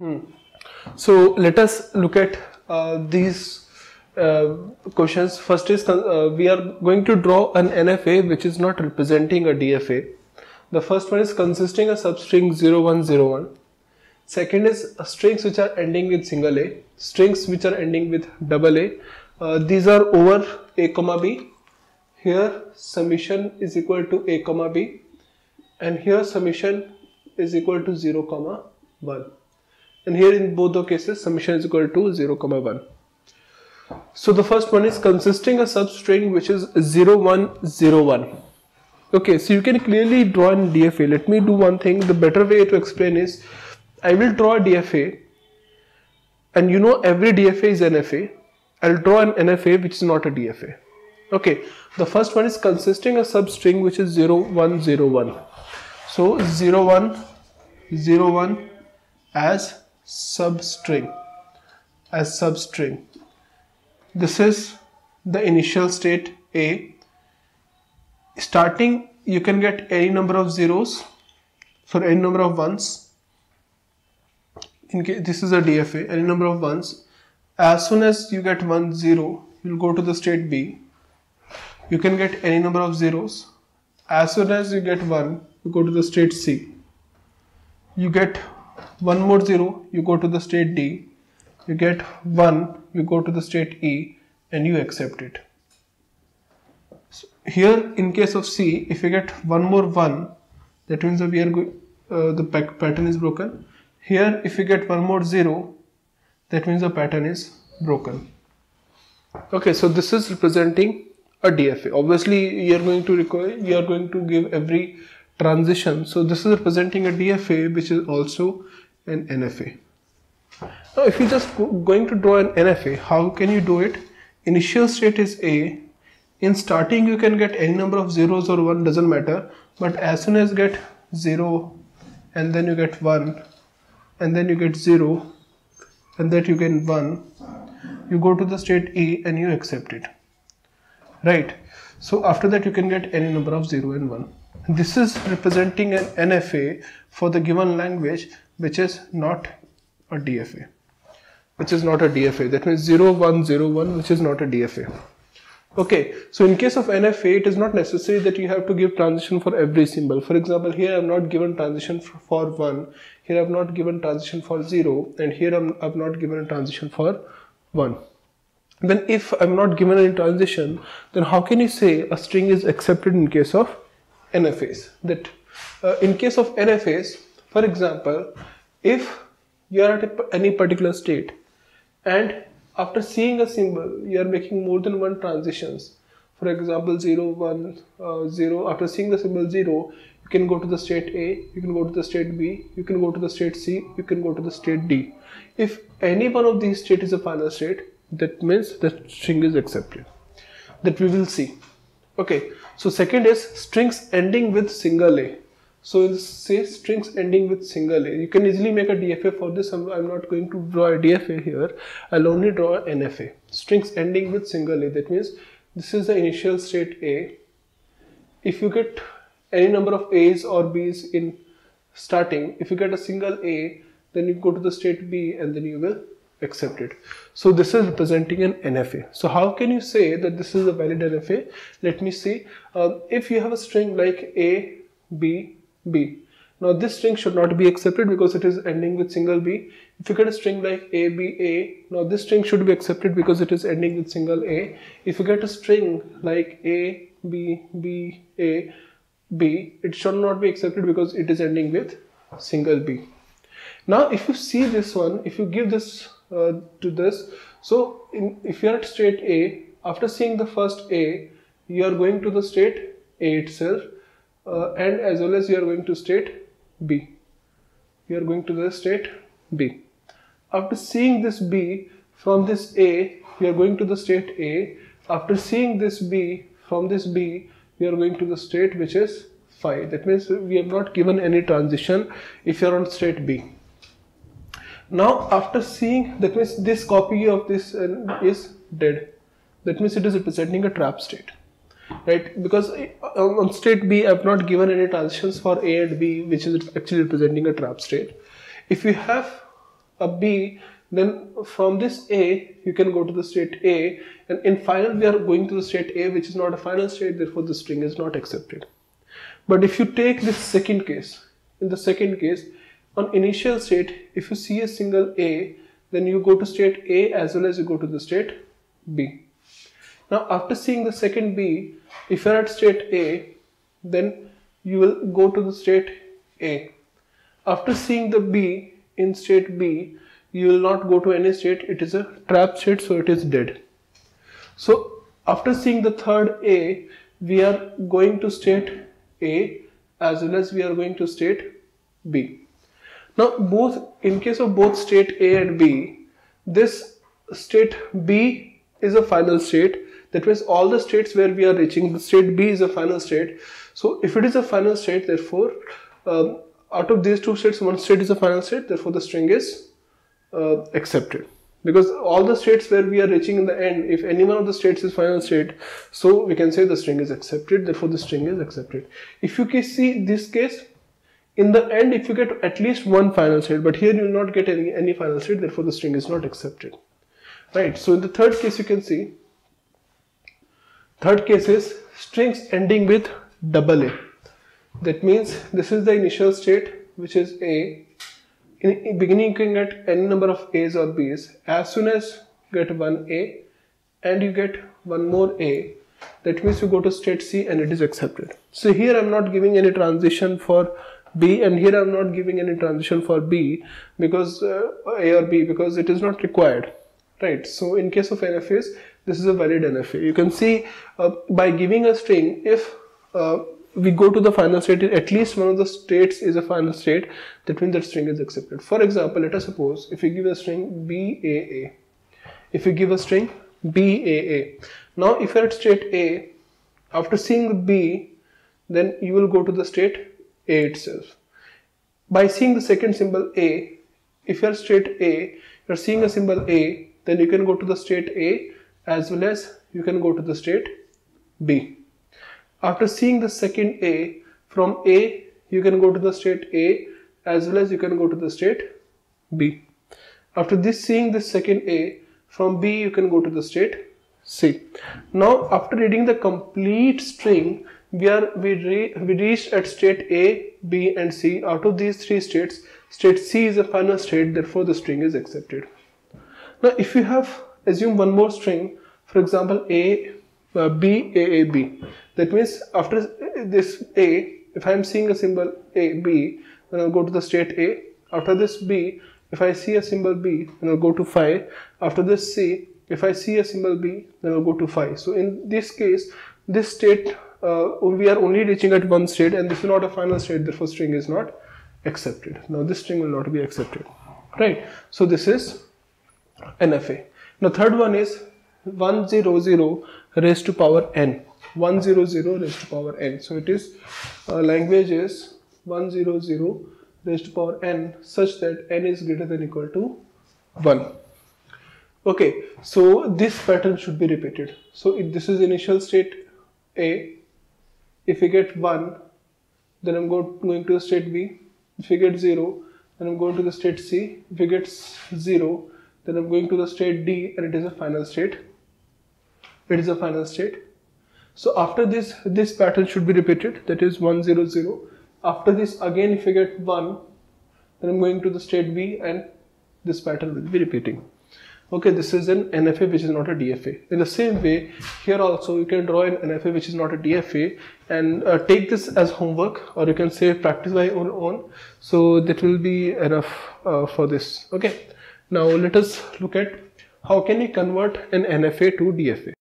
So let us look at these questions. First is we are going to draw an NFA which is not representing a DFA. The first one is consisting of substring 0101. Second is strings which are ending with single A, strings which are ending with double A. These are over A comma B. Here summation is equal to A comma B, and here summation is equal to 0 comma 1. And here in both the cases summation is equal to 0 comma 1. So the first one is consisting a substring which is 0101. Okay, so you can clearly draw in DFA. Let me do one thing. The better way to explain is I will draw a DFA, and you know every DFA is NFA. I'll draw an NFA which is not a DFA. Okay, the first one is consisting a substring which is 0101. So 0101 as substring. This is the initial state A. Starting, you can get any number of zeros for any number of ones. In case this is a DFA, any number of ones. As soon as you get 1 0, you'll go to the state B. You can get any number of zeros. As soon as you get 1, you go to the state C. You get one more 0, you go to the state D. You get 1, you go to the state E, and you accept it. So here in case of C, if you get one more 1, that means that we are the pattern is broken. Here if you get one more 0, that means the pattern is broken. Okay, so this is representing a DFA. Obviously you are going to give every transition. So this is representing a DFA which is also an NFA. Now if you just going to draw an NFA, how can you do it? Initial state is A. In starting you can get any number of zeros or 1, doesn't matter, but as soon as you get 0 and then you get 1 and then you get 0 and then you get 1, you go to the state E and you accept it, right? So after that you can get any number of 0 and 1. This is representing an NFA for the given language which is not a DFA. That means 0101 which is not a DFA. Okay, so in case of NFA, it is not necessary that you have to give transition for every symbol. For example, here I have not given transition for 1, here I have not given transition for 0, and here I have not given a transition for 1. Then if I am not given any transition, then how can you say a string is accepted in case of NFAs? That in case of NFAs, for example, if you are at any particular state and after seeing a symbol, you are making more than one transitions. For example, 0, 1, 0. After seeing the symbol 0, you can go to the state A, you can go to the state B, you can go to the state C, you can go to the state D. If any one of these states is a final state, that means the string is accepted. That we will see. Okay. So second is strings ending with single A. So say strings ending with single A. You can easily make a DFA for this. I'm not going to draw a DFA here. I'll only draw an NFA. Strings ending with single A. That means this is the initial state A. If you get any number of A's or B's in starting, if you get a single A, then you go to the state B and then you will accept it. So this is representing an NFA. So how can you say that this is a valid NFA? Let me see. If you have a string like A, B, B. Now this string should not be accepted because it is ending with single B. If you get a string like A, B, A, now this string should be accepted because it is ending with single A. If you get a string like A, B, B, A, B, it should not be accepted because it is ending with single B. Now if you see this one, if you give this to this, so if you are at state A, after seeing the first A, you are going to the state A itself. And as well as you are going to state B. You are going to the state B. After seeing this B from this A, you are going to the state A. After seeing this B from this B, you are going to the state which is phi. That means we have not given any transition if you are on state B. Now after seeing, that means this copy of this is dead. That means it is representing a trap state. Right, because on state B I have not given any transitions for A and B, which is actually representing a trap state. If you have a B, then from this A you can go to the state A, and in final we are going to the state A, which is not a final state, therefore the string is not accepted. But if you take this second case, in the second case, on initial state, if you see a single A, then you go to state A as well as you go to the state B. Now after seeing the second B, if you are at state A, then you will go to the state A. After seeing the B in state B, you will not go to any state, it is a trap state, so it is dead. So after seeing the third A, we are going to state A as well as we are going to state B. Now in case of both state A and B, this state B is a final state. That means all the states where we are reaching, the state B is a final state. So if it is a final state, therefore out of these two states, one state is a final state, therefore the string is accepted. Because all the states where we are reaching in the end, if any one of the states is final state, so we can say the string is accepted, therefore the string is accepted. If you see this case, in the end if you get at least one final state, but here you will not get any final state, therefore the string is not accepted. Right, so in the third case you can see, third case is strings ending with AA. That means this is the initial state, which is A. In beginning you can get any number of A's or B's. As soon as you get one A and you get one more A, that means you go to state C and it is accepted. So here I am not giving any transition for B, and here I am not giving any transition for B because A or B, because it is not required. Right. So in case of NFAs, this is a valid NFA. You can see by giving a string, if we go to the final state, at least one of the states is a final state, that means that string is accepted. For example, let us suppose if we give a string BAA, if we give a string BAA, now if you are at state A, after seeing the B, then you will go to the state A itself. By seeing the second symbol A, if you are state A, you are seeing a symbol A, then you can go to the state A as well as you can go to the state B. After seeing the second A, from A you can go to the state A as well as you can go to the state B. After this seeing the second A, from B you can go to the state C. Now after reading the complete string, we reached at state A, B and C. Out of these three states, state C is a final state, therefore the string is accepted. Now if you have assume one more string, for example B, AAB, that means after this A, if I am seeing a symbol A, B, then I'll go to the state A. After this B, if I see a symbol B, then I'll go to phi. After this C, if I see a symbol B, then I'll go to phi. So in this case, this state, we are only reaching at one state, and this is not a final state, therefore string is not accepted. Now this string will not be accepted. Right. So this is NFA. Now third one is 100 raised to power n. 100 raised to power n. So it is language is 100 raised to power n such that n is greater than or equal to 1. Okay, so this pattern should be repeated. So if this is initial state A, if we get 1, then I'm going to the state B. If we get 0, then I'm going to the state C. If we get 0, then I'm going to the state D, and it is a final state. It is a final state. So after this pattern should be repeated, that is 100. After this again, if I get 1, then I'm going to the state B, and this pattern will be repeating. Okay, this is an NFA which is not a DFA. In the same way, here also you can draw an NFA which is not a DFA and take this as homework, or you can say practice by your own. So that will be enough for this. Okay, now let us look at how can we convert an NFA to DFA.